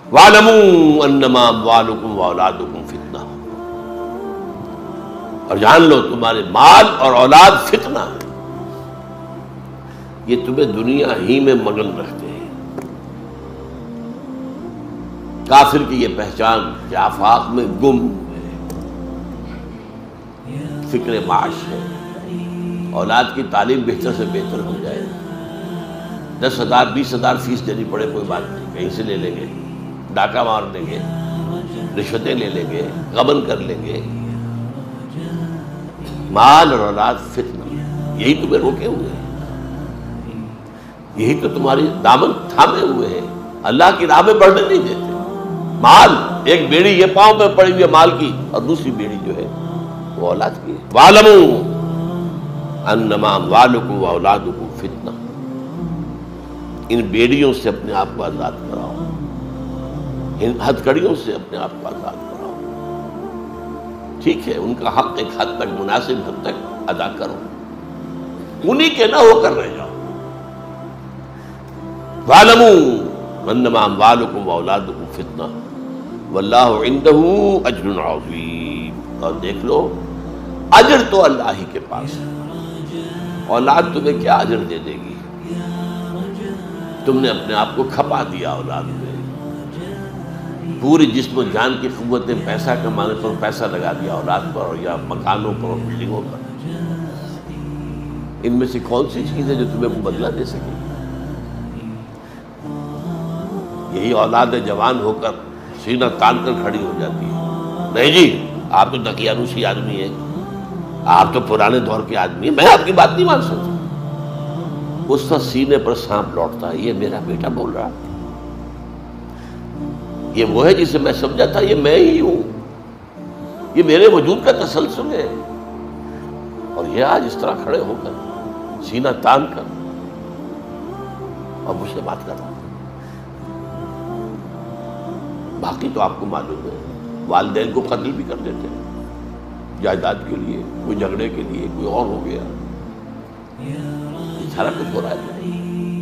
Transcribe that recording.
وَاعْلَمُوا أَنَّمَا أَمْوَالُكُمْ وَأَوْلَادُكُمْ فِتْنَةٌ، اور جان لو تمہارے مال اور اولاد فتنہ ہے، یہ تمہیں دنیا ہی میں مگن رکھتے ہیں۔ کافر کی یہ پہچان کہ آفاق میں گم ہے، فکر معاش ہے، اولاد کی تعلیم بہتر سے بہتر ہو جائے، 10,000 20,000 فیس دینی پڑے کوئی بات نہیں، کہیں سے لے لیں گے، ڈاکہ مار لیں گے، رشوتیں لے لیں گے، غبن کر لیں گے۔ مال اور اولاد فتنہ، یہی تمہیں روکے ہوئے ہیں، یہی تو تمہاری دامن تھامے ہوئے ہیں، اللہ کی راہ میں بڑھنے نہیں دیتے۔ مال، ایک بیڑی یہ پاؤں پہ پڑی ہوئی ہے مال کی، اور دوسری بیڑی جو ہے وہ اولاد کی ہے۔ وَاعْلَمُوا أَنَّمَا أَمْوَالُكُمْ وَأَوْلَادُكُمْ فِتْنَةٌ، ان بیڑیوں سے اپنے آپ کو آزاد کراؤ، ان ہتھ کڑیوں سے اپنے آپ کو آزاد کراؤ۔ ٹھیک ہے، ان کا حق ایک حد تک، مناسب حد تک ادا کرو، انہی کے نہ ہو کر رہ جاؤ۔ وَاعْلَمُوا أَنَّمَا أَمْوَالُكُمْ وَأَوْلَادُكُمْ فِتْنَةٌ وَاللَّهُ عِندَهُ أَجْرٌ عَظِيمٌ، اور دیکھ لو اجر تو اللہ ہی کے پاس ہے، اولاد تمہیں کیا اجر دے دے گی؟ تم نے اپنے آپ کو کھپا دیا اولاد میں، پوری جسم و جان کی قوتیں پیسہ کمانے پر پیسہ لگا دیا اولاد پر، یا مکانوں پر اور بلڈنگوں پر۔ ان میں سے کون سی چیز ہے جو تمہیں بدلہ دے سکے؟ یہی اولاد جوان ہو کر سینہ تان کر کھڑی ہو جاتی ہے، نہیں جی آپ تو دقیانوسی آدمی ہیں، آپ تو پرانے دور کے آدمی ہیں، میں آپ کی بات نہیں مان سکتا۔ اس کا سینے پر سانپ لوٹتا ہے، یہ میرا بیٹا بول رہا، یہ وہ ہے جسے میں سمجھا تھا یہ میں ہی ہوں، یہ میرے وجود کا تسلسل ہے، اور یہ آج اس طرح کھڑے ہو کر سینہ تان کر اور مجھ سے بات کر رہا۔ باقی تو آپ کو معلوم ہے، والدین کو قتل بھی کر دیتے ہیں جائیداد کے لیے، کوئی جھگڑے کے لیے، کوئی اور ہو گیا، یہ سارا کچھ ہو رہا ہے۔